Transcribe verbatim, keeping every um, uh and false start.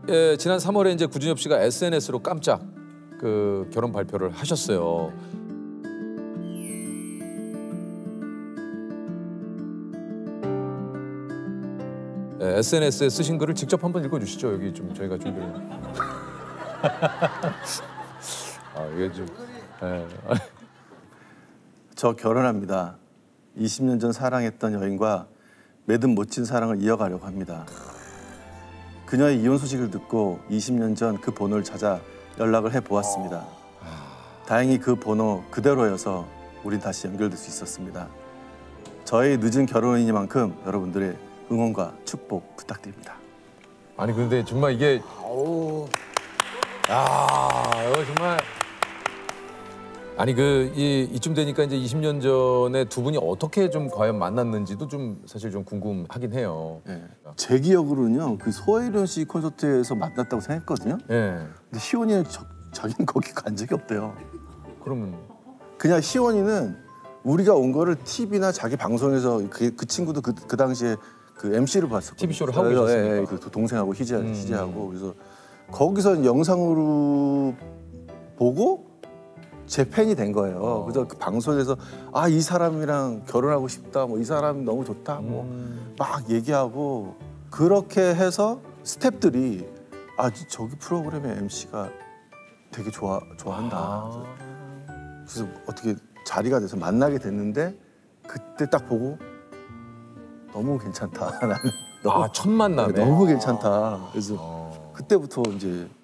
예, 지난 삼월에 이제 구준엽 씨가 에스엔에스로 깜짝 그 결혼 발표를 하셨어요. 예, 에스엔에스에 쓰신 글을 직접 한번 읽어주시죠. 여기 좀 저희가 준비를. 아 이게 좀. 예. 저 결혼합니다. 이십 년 전 사랑했던 여인과 매듭 못진 사랑을 이어가려고 합니다. 그녀의 이혼 소식을 듣고 이십 년 전 그 번호를 찾아 연락을 해보았습니다. 다행히 그 번호 그대로여서 우린 다시 연결될 수 있었습니다. 저의 늦은 결혼이니만큼 여러분들의 응원과 축복 부탁드립니다. 아니 근데 정말 이게 아우. 야 이거 정말 아니 그 이 이쯤 되니까 이제 이십 년 전에 두 분이 어떻게 좀 과연 만났는지도 좀 사실 좀 궁금하긴 해요. 네. 제 기억으로는요, 그 소혜련 씨 콘서트에서 만났다고 생각했거든요. 예. 근데 시원이는 저, 자기는 거기 간 적이 없대요. 그러면 그냥 시원이는 우리가 온 거를 티비나 자기 방송에서 그, 그 친구도 그, 그 당시에 그 엠씨를 봤었거든요. 티비쇼를 하고 계셨으니까. 예, 예, 그 동생하고 희재, 음. 희재하고 그래서 거기서 영상으로 보고 제 팬이 된 거예요. 어. 그래서 그 방송에서 아, 이 사람이랑 결혼하고 싶다, 뭐 이 사람 너무 좋다, 뭐 막 음. 얘기하고 그렇게 해서 스태프들이 아, 저기 프로그램의 엠씨가 되게 좋아 좋아한다. 아. 그래서 어떻게 자리가 돼서 만나게 됐는데 그때 딱 보고 너무 괜찮다. 나는 너무, 아, 첫 만남에? 너무 괜찮다. 그래서 어. 그때부터 이제